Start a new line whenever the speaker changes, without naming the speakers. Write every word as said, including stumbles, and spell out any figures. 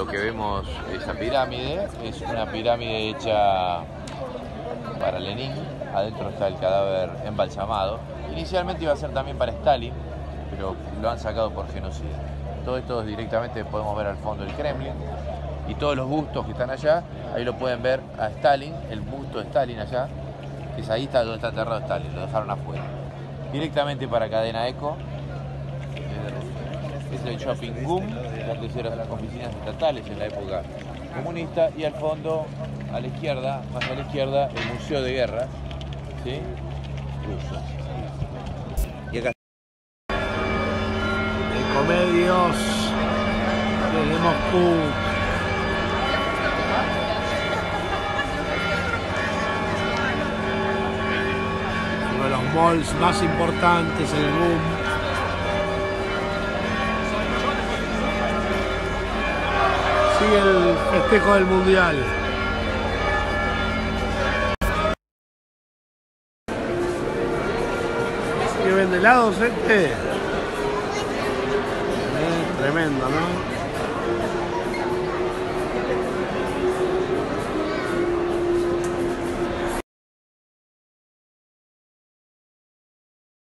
lo que vemos, esa pirámide, es una pirámide hecha para Lenin. Adentro está el cadáver embalsamado. Inicialmente iba a ser también para Stalin, pero lo han sacado por genocidio. Todo esto directamente podemos ver al fondo del Kremlin. Y todos los bustos que están allá, ahí lo pueden ver a Stalin, el busto de Stalin allá, que es ahí está donde está enterrado Stalin, lo dejaron afuera. Directamente para Cadena Eco, es el Shopping Boom, que antes eran las oficinas estatales en la época comunista, y al fondo, a la izquierda, más a la izquierda, el Museo de Guerra, ¿sí? Ruso. Y acá
de Comedios desde Moscú. Uno de los malls más importantes en el boom. Sigue el festejo del mundial. ¿Qué vende helados este? Eh, tremendo, ¿no?